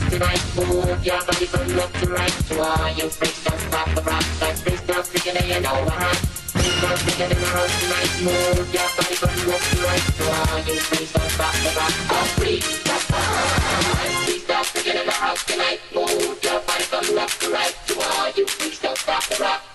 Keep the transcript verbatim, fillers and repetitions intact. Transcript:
tonight. Move your body from left to right. To all you freaks, don't stop the rock. That's freaks, don't freak it, you know what hot. Freaks, don't freak it in the house tonight. Move your body from left to right. To all you freaks, don't stop the rock. Oh, freaks, that's fine. Freaks, don't freak it in the house tonight. Move your body from left to right. To all you freaks, don't stop the rock.